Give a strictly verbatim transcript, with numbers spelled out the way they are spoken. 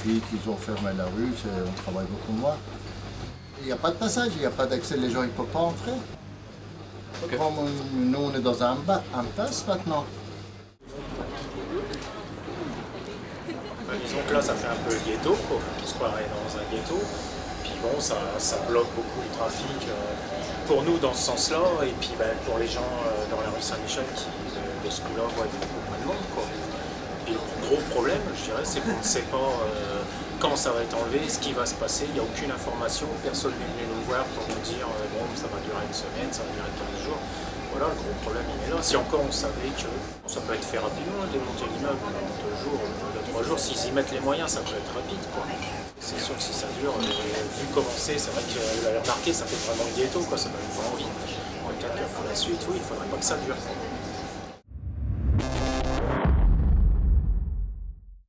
depuis qu'ils ont fermé la rue, on travaille beaucoup moins. Il n'y a pas de passage, il n'y a pas d'accès, les gens ne peuvent pas entrer. Okay. Comme nous, on est dans un impasse maintenant. Bah, disons que là, ça fait un peu ghetto, quoi. On se croirait dans un ghetto. Puis bon, ça, ça bloque beaucoup le trafic euh, pour nous dans ce sens-là. Et puis bah, pour les gens euh, dans la rue Saint-Michel qui, de, de ce coup-là, voient beaucoup moins de monde, quoi. Et le gros problème, je dirais, c'est qu'on ne sait pas euh, quand ça va être enlevé, ce qui va se passer. Il n'y a aucune information, personne n'est venu nous voir pour nous dire euh, bon, ça va durer une semaine, ça va durer quinze jours. Voilà, le gros problème, il est là. Si encore on savait que bon, ça peut être fait rapidement, démonter l'immeuble en deux jours, deux, trois jours, s'ils y mettent les moyens, ça peut être rapide, quoi. C'est sûr que si ça dure, euh, vu commencer, c'est vrai que vous l'avez remarqué, ça fait vraiment ghetto, quoi, ça donne pas envie. Peut-être que pour la suite, oui, il ne faudrait pas que ça dure.